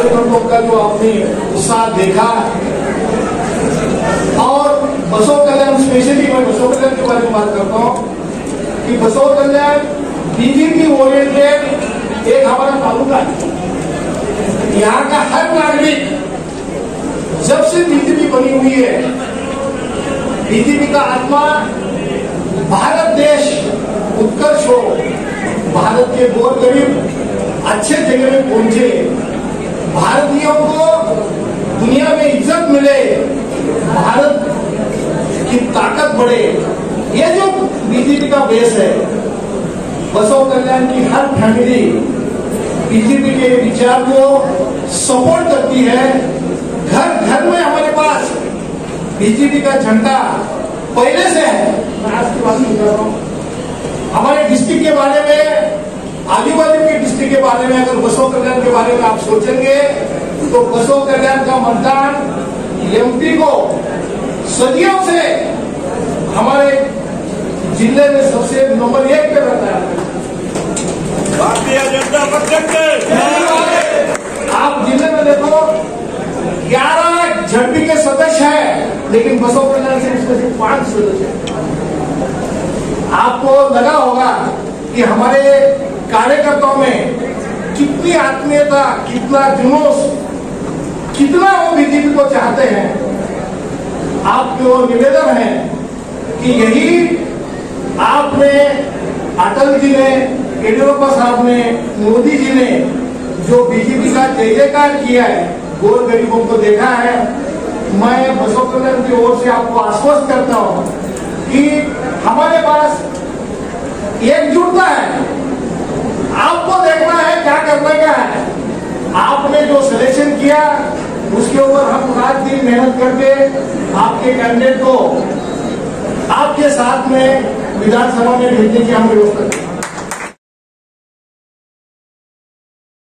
कार्यकर्ताओं का जो आपने उत्साह देखा, और बसव कल्याण स्पेशली मैं बसव कल्याण के बारे में बात करता हूँ कि बसव कल्याण बीजेपी ओरिएंटेड एक हमारा तालुका है। यहाँ का हर नागरिक जब से बीजेपी बनी हुई है, बीजेपी का आत्मा भारत देश उत्कर्ष हो, भारत के गोर गरीब अच्छे जगह में पहुंचे, भारतीयों को दुनिया में इज्जत मिले, भारत की ताकत बढ़े, ये जो बीजेपी का बेस है। बसव कल्याण की हर फैमिली बीजेपी के विचार को सपोर्ट करती है। घर घर में हमारे पास बीजेपी का झंडा पहले से है। मैं आज की बात नहीं कर रहा हूँ। हमारे डिस्ट्रिक्ट के बारे में, आजू बाजू के डिस्ट्रिक्ट के बारे में अगर बसव कल्याण के बारे में आप सोचेंगे तो बसव कल्याण का मतदान एमपी को सदियों से हमारे जिले में सबसे नंबर 1 पे रहता है। भारतीय जनता पार्टी आप जिले में देखो 11 झड़पी के सदस्य हैं, लेकिन बसव कल्याण से उसमें से 5 सदस्य हैं। आपको लगा होगा कि हमारे कार्यकर्ताओं में कितनी आत्मीयता, कितना जुनूस, कितना वो बीजेपी को चाहते हैं। आपकी ओर निवेदन है कि यही आपने, अटल जी ने, येडियुरप्पा साहब ने, मोदी जी ने जो बीजेपी का जय जयकार किया है, गोर गरीबों को देखा है, मैं बसव कल्याण की ओर से आपको आश्वस्त करता हूं कि हमारे पास एकजुटता है। आपको देखना है क्या करने का है। आपने जो सिलेक्शन किया उसके ऊपर हम रात दिन मेहनत करके आपके कैंडिडेट को आपके साथ में विधानसभा में भेजने की हम व्यवस्था करें।